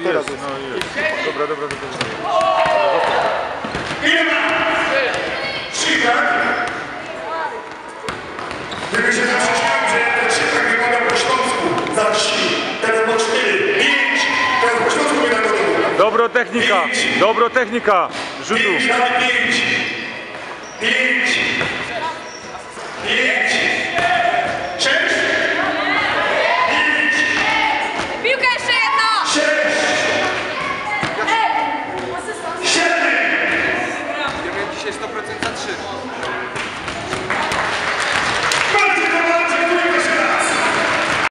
teraz jest, jest. no jest. Dobra, dobra, dobra. Ile ma? 3, tak? Gdyby się zaprzeczyłem, że te 3 tak wygląda po Śląsku za 3, teraz ma 4, 5, teraz po Śląsku wygląda to. Dobrotechnika, dobrotechnika rzutu. 5 razy 5.